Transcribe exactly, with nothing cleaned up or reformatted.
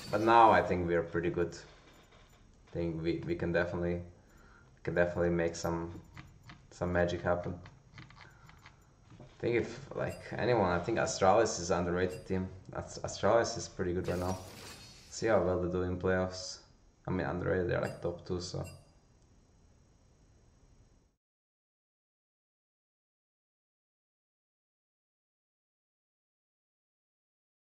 but now I think we're pretty good. I think we, we can definitely can definitely make some some magic happen. I think if like anyone, I think Astralis is an underrated team. Astralis is pretty good right now. See how well they do in playoffs. I mean underrated, they're like top two, so